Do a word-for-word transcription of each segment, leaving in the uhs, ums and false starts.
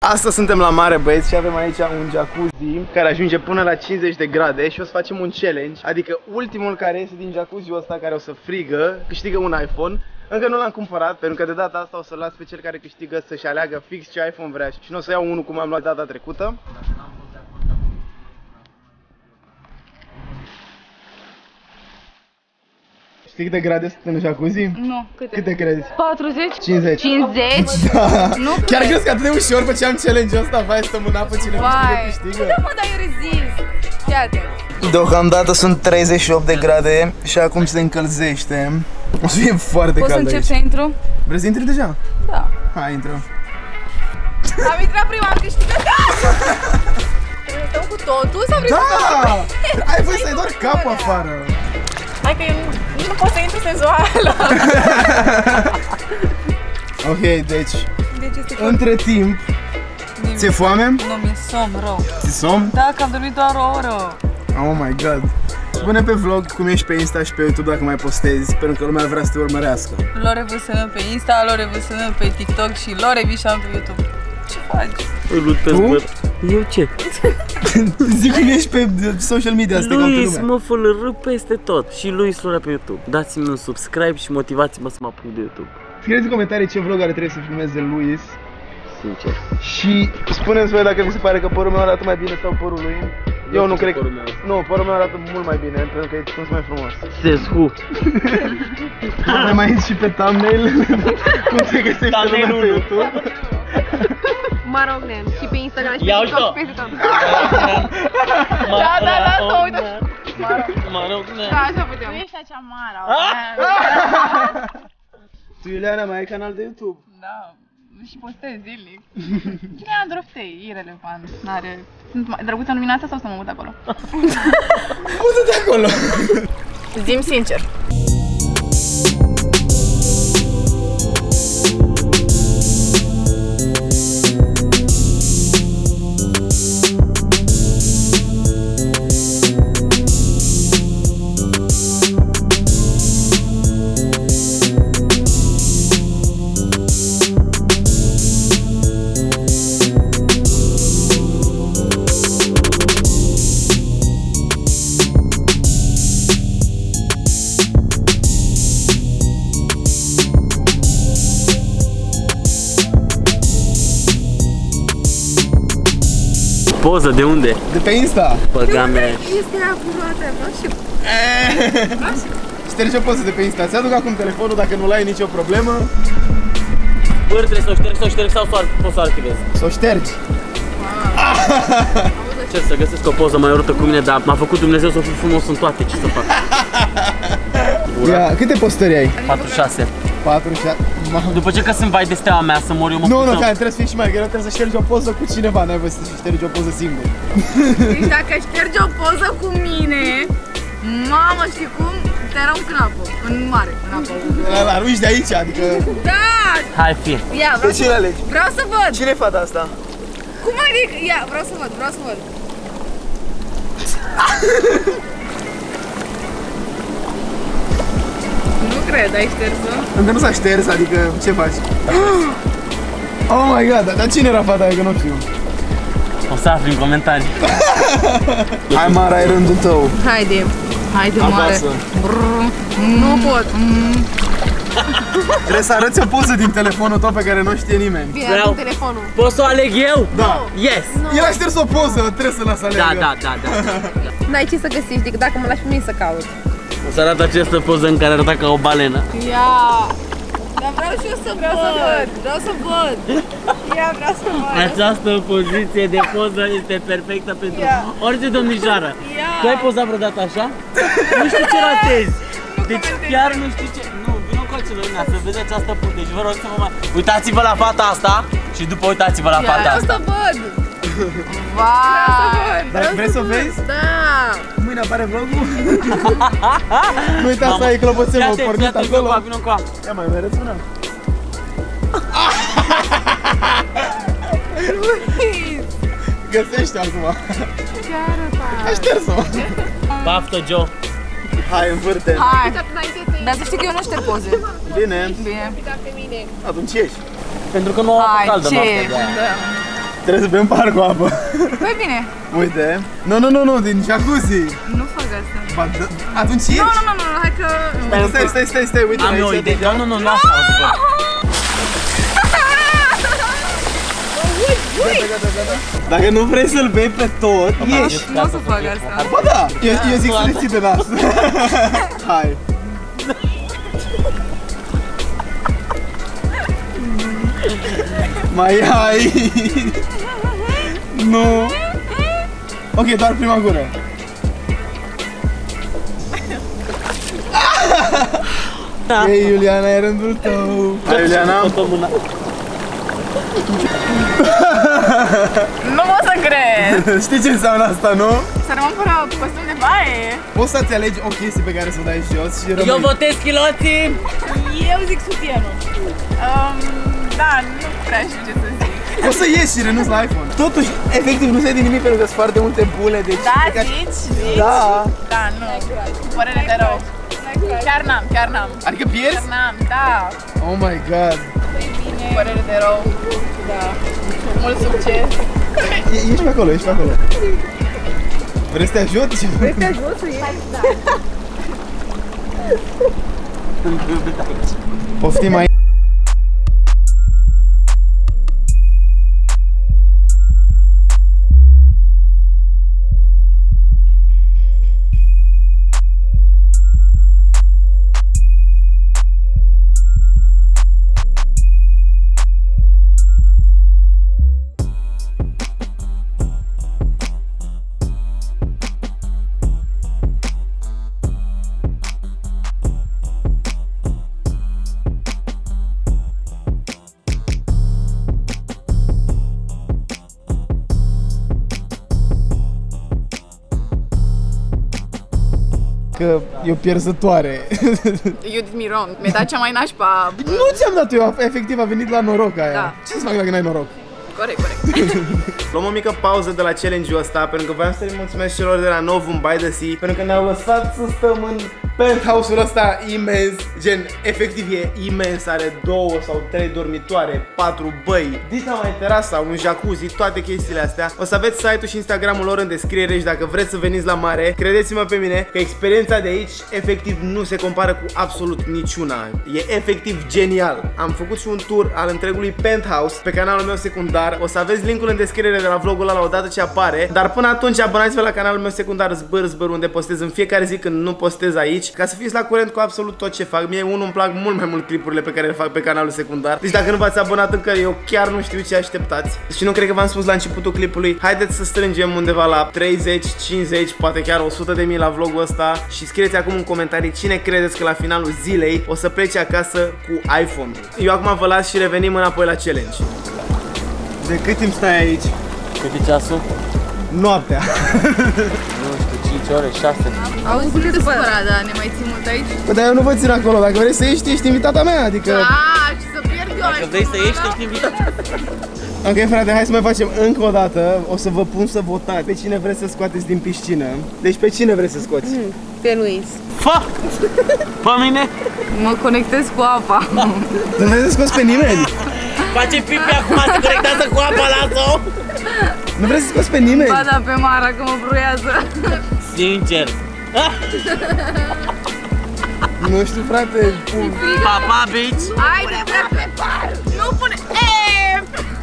Astăzi suntem la mare, băieți, și avem aici un jacuzzi care ajunge până la cincizeci de grade și o să facem un challenge. Adică ultimul care iese din jacuzziul ăsta, care o să frigă, câștigă un iPhone. Încă nu l-am cumpărat, pentru că de data asta o să las pe cel care câștigă să-și aleagă fix ce iPhone vrea. Și nu o să iau unul cum am luat data trecută. Știi câte grade sunt în jacuzzi? Nu, câte? Câte crezi? patruzeci? cincizeci. cincizeci? Da. Nu chiar cred. crezi că atât de ușor făceam challenge-ul ăsta? Vai, stăm în apă, cine câștigă, câștigă. Da, mă, dar eu rezist. Iată. Deocamdată sunt treizeci și opt de grade și acum se încălzește. O să fie foarte Poți cald să încep aici. să intru? Vrei să intri deja? Da. Hai, intră. Am intrat prima, am câștigat. Trebuie să stăm cu totul sau vrei să stăm? Da! Ai voie să ai doar capul afară. Hai că eu nu, nici nu pot să intru senzuală. Ok, deci, Deci este între timp, ți-e foame? Nu, mi-e somn rău. Ți-e somn? Da, că am dormit doar o oră. Oh my god. Spune pe vlog cum ești pe Insta și pe YouTube dacă mai postezi, pentru că lumea vrea să te urmărească. Lore V S N pe Insta, Lore V S N pe TikTok și Lore Vișan pe YouTube. Ce faci? Tu? Eu ce? Zic cum ești pe social media, să te caute Luis lumea. mă fălărâ peste tot și Luis Flora pe YouTube. Dați-mi un subscribe și motivați-mă să mă apuc de YouTube. Scrieți în comentarii ce vlog are trebuie să filmeze Luis. Sincer. Și spuneți voi dacă vi se pare că părul meu arată mai bine sau părul lui. Eu, eu nu cred că... Nu, părul meu arată mult mai bine, pentru că e sunt mai frumos. Says who? Avem aici și pe thumbnail cum se găsește lumea pe YouTube. Mă rog, ne, și pe Instagram și pe Ia TikTok uite-o! și peste tot. Da, da, da, să uite. Mă rog, Da, așa puteam. Nu ești așa mare. Tu, Iuliana, mai ai canal de YouTube? Da, și postez zilnic. Cine a droftei? Irelevant. N-are... Sunt mai drăguță în lumina asta sau să mă mut acolo? Mută-te acolo! Zi-mi sincer. Poză de unde? De pe Insta! Băga mea. Este acurată, nu știu. Ștergi o poză de pe Insta. Ți-aduc acum telefonul dacă nu l-ai nicio problemă. Bă, trebuie să o ștergi, să o ștergi sau poți să arhivezi? Să o ștergi. Ce, să găsesc o poză mai urâtă cu mine, dar m-a făcut Dumnezeu să fiu frumos în toate, ce să fac? Ia, câte postări ai? patruzeci și șase. patru, șase... După ce că sunt vai de steaua mea să mor eu mă Nu, nu, puteam. că trebuie să fii și mai greu, trebuie să ștergi o poză cu cineva, n-ai voie să ștergi o poză singur. Deci dacă ștergi o poză cu mine, mamă, știi cum? Te arunc în apă, în mare, în apă. La, la, nu ești de aici, adică... Da! Hai, fie. Ia, Pe vreau să, cine alegi? vreau să văd. Cine e fata asta? Cum adică? Ia, vreau să văd, vreau să văd. Nu cred, ai șters-o? Încă nu s-a șters, adică ce faci? Oh my god, dar cine era fata aia, că nu știu. O să afli în comentarii. Hai, Mara, ai rândul tău. Haide, haide mare. Acasă. Nu pot. Trebuie să arăți o poză din telefonul tău pe care nu știe nimeni. Bine, Vreau. acum telefonul. Poți să o aleg eu? Da. Yes! El a șters o poză, trebuie să las aleagă. Da, da, da, da. N-ai ce să găsești decât dacă mă lași pe mine să caut. O să arăt această poză în care arăta ca o balenă. Ia. Dar vreau și eu să vreau să văd. Vreau să văd. Ia, vreau să văd. Această poziție de poză este perfectă pentru Ia. orice domnișoară. Ia. Tu ai pozat vreodată așa? Nu știu ce ratezi. Deci chiar nu știu ce... Nu, vină cu acela, Luna, să vezi această poză. Deci vă rog să vă mai... Uitați-vă la fata asta și după uitați-vă la fata Vreau asta. să văd. Vai. Dar vrei să o vezi? Da. Mâine apare vlogul. Nu uita să ai clopoțelul pornit acolo. Vină cu a. Ia mai mai arăți una. Găsește acum. Ce arăta? Ai șters-o. Baftă, Joe. Hai, învârte. Hai. Înainte să Dar să știi că eu nu șterg poze. Bine. Bine. uita pe mine. Atunci ieși. Pentru că nu o apă Hai, caldă ce? noaptea de aia. Da. Trebuie să bem par cu apă. Păi bine. Uite. Nu, nu, nu, nu, din jacuzzi. Nu fac asta. Ba, atunci Nu, ieși. nu, nu, nu, hai că... Stai, stai, stai, stai, uite. Am eu o aici, idee. deja. Nu, nu, nu, așa o să fac. Gata, gata, gata. Dacă nu vrei să-l bei pe tot, ieși. Nu o să fac asta. Ba da, eu, eu zic să le ții de nas. Hai. Mai ai. Nu. Ok, doar prima gură. Da. Ei, Iuliana, e rândul tău. Hai, Iuliana. Nu pot să cred. Știi ce înseamnă asta, nu? Să rămân fără costum de baie. Poți să-ți alegi o chestie pe care să o dai jos și rămâi. Eu votez chiloții. Eu zic sutienul. Um, da, nu prea știu ce să zic. O să ieși și renunți la iPhone. Totuși, efectiv, nu se din nimic pentru că sunt foarte multe bule, deci... Da, cred că- zici? Zici? Da. Da, nu. Părere de rău. Chiar n-am, chiar n-am. Adică pierzi? Chiar n-am, da. Oh my god. Părere de rău. Da. Mult succes. E, ești pe acolo, ești pe acolo. Vrei să te ajut? Vrei să te ajut să ieși? Poftim aici. Că e o pierzătoare. You did me wrong. Mi-ai dat cea mai nașpa. Nu ți-am dat eu, efectiv a venit la noroc aia. Da. Ce să fac dacă n-ai noroc? Corect, corect. Luăm o mică pauză de la challenge-ul ăsta pentru că voiam să le mulțumesc celor de la Novum by the Sea pentru că ne-au lăsat să stăm în penthouse-ul ăsta imens, gen, efectiv e imens, are două sau trei dormitoare, patru băi, dita mai terasa, un jacuzzi, toate chestiile astea. O să aveți site-ul și Instagram-ul lor în descriere și dacă vreți să veniți la mare, credeți-mă pe mine că experiența de aici efectiv nu se compară cu absolut niciuna. E efectiv genial. Am făcut și un tour al întregului penthouse pe canalul meu secundar. O să aveți linkul în descriere de la vlogul ăla odată ce apare. Dar până atunci abonați-vă la canalul meu secundar Zbăr Zbăr, unde postez în fiecare zi când nu postez aici, ca să fiți la curent cu absolut tot ce fac. Mie unul îmi plac mult mai mult clipurile pe care le fac pe canalul secundar. Deci dacă nu v-ați abonat încă, eu chiar nu știu ce așteptați. Și nu cred că v-am spus la începutul clipului. Haideți să strângem undeva la treizeci, cincizeci, poate chiar o sută de mii la vlogul ăsta. Și scrieți acum în comentarii cine credeți că la finalul zilei o să plece acasă cu iPhone. Eu acum vă las și revenim înapoi la challenge. De cât timp stai aici? Cât e ceasul? Noaptea. Nu știu, cinci ore, șase. Auzi, nu te supăra, da, ne mai ții mult aici? Păi, dar eu nu vă țin acolo, dacă vrei să ieși, ești invitata mea, adică... Da, și să pierd eu. Dacă vrei să ieși, ești invitat. Ok, frate, hai să mai facem încă o dată. O să vă pun să votați pe cine vreți să scoateți din piscină. Deci pe cine vreți să scoți? Mm, pe Luis. Fa! Pe mine? Mă conectez cu apa. Nu vreți să scoți pe nimeni? Face pipi acum, se conectează cu apa, lasă-o! Nu vreți să scoți pe nimeni? Ba da, pe Mara, că mă bruiază. Sincer. Ah! Nu știu, frate. Pun. Pa, pa, bitch! Haide, frate! Nu pune... Eee!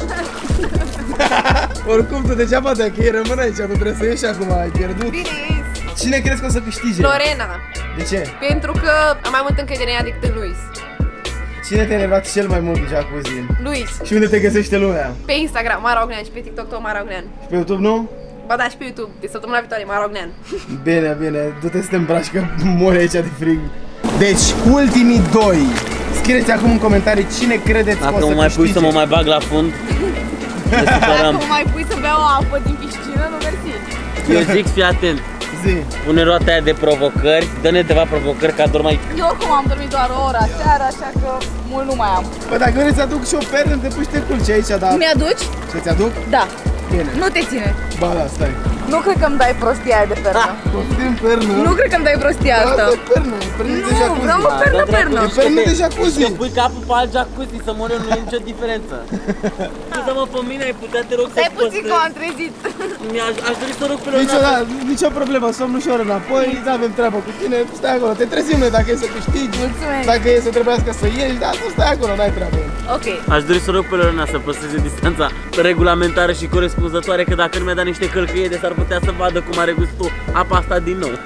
Oricum, tu degeaba dacă ei rămân aici, tu trebuie să ieși acum, ai pierdut. Bine, Cine crezi că o să câștige? Lorena. De ce? Pentru că am mai mult încredere în ea decât în Luis. Cine te-a enervat cel mai mult cu jacuzzi? Luis. Și unde te găsește lumea? Pe Instagram, Mara Ognean, și pe TikTok tot Mara Ognean. Și pe YouTube nu? Ba da, și pe YouTube, de săptămâna viitoare, Mara Ognean. Bine, bine, du-te să te îmbraci că mori aici de frig. Deci, ultimii doi. Scrieți acum în comentarii cine credeți că o Dacă să mă mai pui câștige. să mă mai bag la fund, ne supărăm. Dacă mă mai pui să beau apă din piscină, nu mersi. Eu zic, fii atent. Zi. Pune roata aia de provocări, dă-ne câteva provocări ca doar mai... Eu oricum am dormit doar o oră seara, așa că mult nu mai am. Păi dacă vrei să aduc și o pernă, te pui și te culci aici, dar... Mi-aduci? Să-ți aduc? Da. Bine. Nu te ține. Ba da, stai. Nu cred că îmi dai prostia aia de pernă. Poftim pernă. Nu cred că îmi dai prostia asta. Da, de pernă, e pernă de Nu, jacuzzi. vreau o pernă, pernă. E pernă de jacuzzi. Că pui capul pe alt jacuzzi, să mor eu, nu e nicio diferență. Scuze-mă pe mine, ai putea te rog să Stai puțin că păstrezi. am trezit. Mi-aș aș dori să rog pe Lorena Nicio, să... da, nicio problemă, somn ușor înapoi, nu avem treabă cu tine, stai acolo, te trezim noi dacă e să câștigi. Mulțumesc. Dacă e să trebuiască să ieși, da, tu stai acolo, n-ai treabă. Ok. Aș dori să rog pe Lorena să păstreze distanța regulamentară și corespunzătoare, că dacă nu mi-a dat niște călcâiede, s-ar putea să vadă cum are gustul apa asta din nou.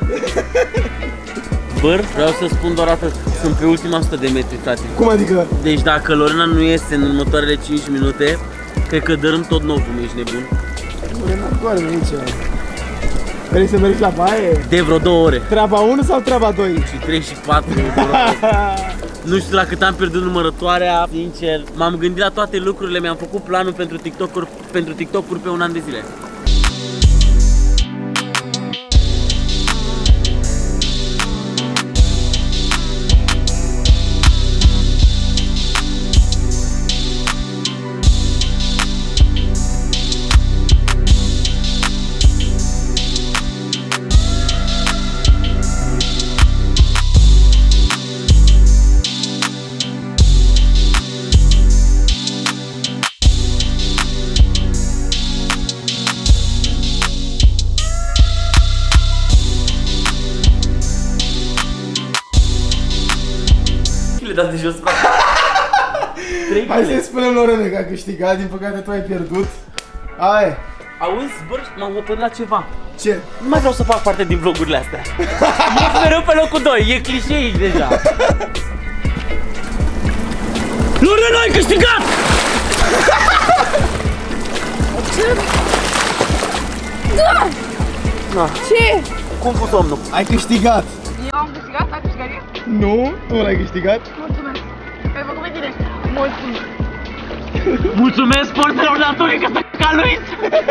Băr, vreau să spun doar atât, sunt pe ultima o sută de metri, frate. Cum adică? Deci dacă Lorena nu iese în următoarele cinci minute, cred că dărâm tot novul, ești nebun. Lorena, doarme aici. Vrei să mergi la baie? De vreo două ore. Treaba unu sau treaba doi? Și trei și patru. Nu știu la cât am pierdut numărătoarea, sincer. M-am gândit la toate lucrurile, mi-am făcut planul pentru TikTok-uri, pentru TikTok-uri pe un an de zile. Dat de jos, frate. Hai să-i spunem Lorena că a câștigat, din păcate tu ai pierdut. Hai. Auzi, băr, m-am hotărât la ceva. Ce? Nu mai vreau să fac parte din vlogurile astea. Ești mereu pe locul doi, e clișeic deja. Lorena, ai câștigat! Da! Na, Ce? cum cu somnul? Ai câștigat. Eu am câștigat? Ai câștigat eu? Nu? Nu l-ai câștigat? Mulțumesc. Ai făcut pe tine. Mulțumesc. Mulțumesc sportelor naturii că s-a caluit!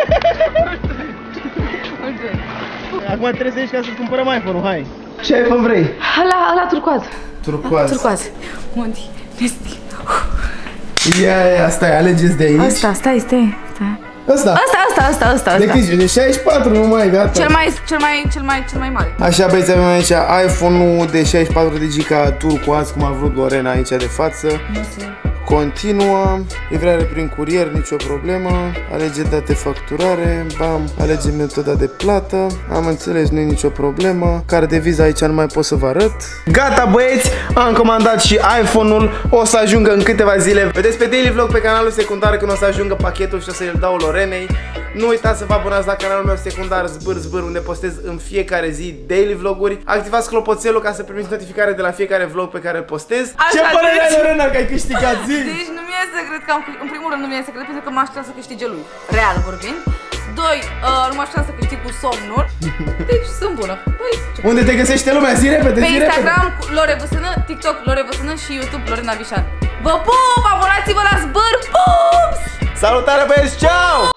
Mulțumesc. Acum trebuie să ieși ca să-ți cumpărăm iPhone-ul, hai. Ce iPhone vrei? Ăla, ăla turcoaz. Turcoaz. Turcoaz. Monti. Nesti. Ia, ia, stai, alegeți de aici. Asta, stai, stai, stai. Ăsta. Asta, asta, asta, asta, De asta. câți? De șaizeci și patru, nu mai, gata. Cel mai, cel mai, cel mai, cel mai mare. Așa, băieți, avem aici iPhone-ul de șaizeci și patru de giga turcoaz, cum a vrut Lorena aici de față. Continuă, livrare prin curier, nicio problemă. Alege date facturare, bam, alege metoda de plată. Am înțeles, nu e nicio problemă. Card de viză aici nu mai pot să vă arăt. Gata, băieți, am comandat și iPhone-ul. O să ajungă în câteva zile. Vedeți pe Daily Vlog pe canalul secundar când o să ajungă pachetul și o să-l dau Lorenei. Nu uitați să vă abonați la canalul meu secundar Zbâr Zbâr, unde postez în fiecare zi daily vloguri. Activați clopoțelul ca să primiți notificare de la fiecare vlog pe care îl postez. Așa, Ce părere ai, deci- Lorena, că ai câștigat, zi? Deci nu mi-e secret că am, în primul rând nu mi-e secret pentru că mă aștept să câștige lui, real vorbind. Doi, uh, nu mă aștept să câștig cu somnul. Deci sunt bună. Păi, Unde te găsește lumea? Zi repede, pe zi Instagram repede. cu Lore Văsână, TikTok Lore Văsână și YouTube Lorena Vișan. Vă pup, abonați-vă la Zbâr, pups! Salutare, băieți, ceau!